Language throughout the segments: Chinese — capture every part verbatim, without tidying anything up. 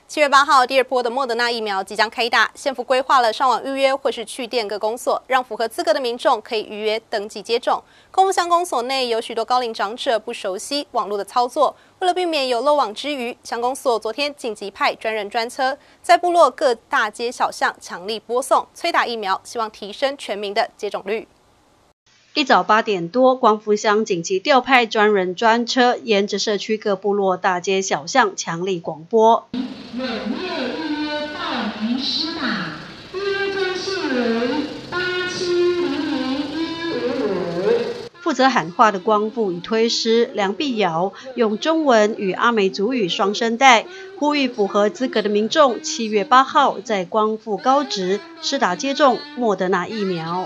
七月八号，第二波的莫德纳疫苗即将开打，县府规划了上网预约或是去电各公所，让符合资格的民众可以预约登记接种。公务乡公所内有许多高龄长者不熟悉网络的操作，为了避免有漏网之鱼，乡公所昨天紧急派专人专车，在部落各大街小巷强力播送催打疫苗，希望提升全民的接种率。 一早八点多，光复乡紧急调派专人专车，沿着社区各部落大街小巷强力广播。 每月预约报名施打，预约专线为八七零零一五五。 负责喊话的光复与推师梁碧瑶用中文与阿美族语双声带，呼吁符合资格的民众，七月八号在光复高职施打接种莫德纳疫苗。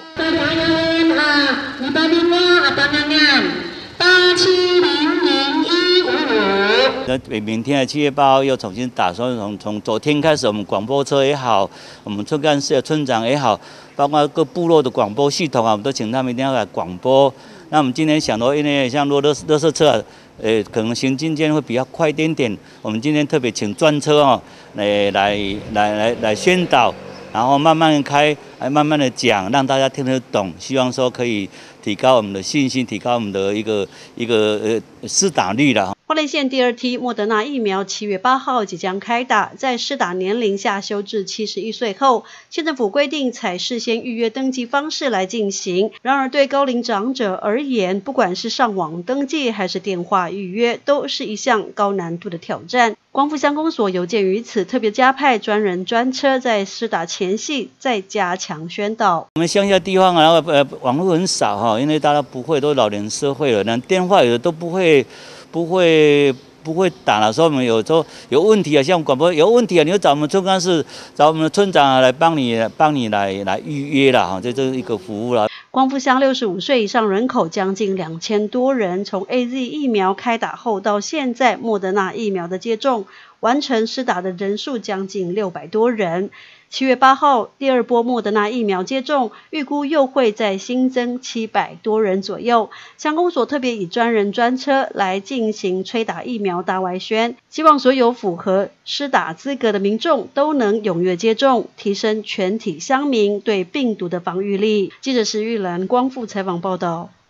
八七零零一五五。 那明天的七月八号又重新打，所以从从昨天开始，我们广播车也好，我们村干事、村长也好，包括各部落的广播系统啊，我们都请他们一定要来广播。那我们今天想到，因为像落垃垃圾车啊，呃，可能行进间会比较快一点点，我们今天特别请专车哦，来来来来来宣导。 然后慢慢开，来慢慢的讲，让大家听得懂。希望说可以提高我们的信心，提高我们的一个一个呃施打率啦。 花莲县第二梯莫德纳疫苗七月八号即将开打，在施打年龄下修至七十一岁后，县政府规定采事先预约登记方式来进行。然而，对高龄长者而言，不管是上网登记还是电话预约，都是一项高难度的挑战。 光复乡公所有鉴于此，特别加派专人专车，在施打前夕再加强宣导。 我们乡下地方啊，呃，网络很少哈，因为大家不会，都老年社会了，那电话有的都不会，不会。 不会打的时候，我们有时候有问题啊，像广播有问题啊，你就找我们村干事，找我们的村长来帮你，帮你来来预约啦，哈，这这是一个服务啦。 光复乡六十五岁以上人口将近两千多人，从 A Z 疫苗开打后到现在，莫德纳疫苗的接种完成施打的人数将近六百多人。 七月八号，第二波莫德纳疫苗接种，预估又会再新增七百多人左右。乡公所特别以专人专车来进行催打疫苗大外宣，希望所有符合施打资格的民众都能踊跃接种，提升全体乡民对病毒的防御力。记者石玉兰光复采访报道。